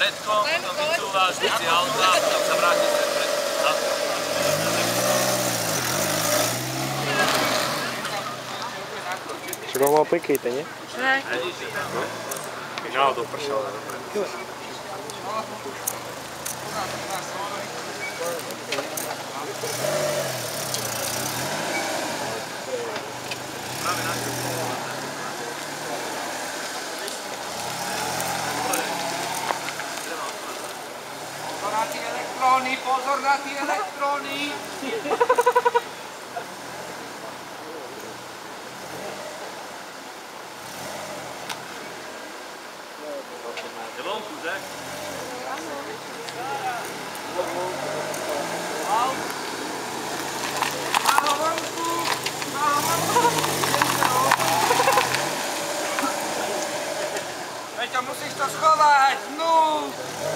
predko, potom vycúvaš, si auta, potom sa vrátiš sem pred. Čo ho mal prikryté, nie? Hej. Keď náhodou pršalo. Pozor na tie elektróny! Je vonku, že? Málo vonku! Málo vonku! Peťo, musíš to schovať! No!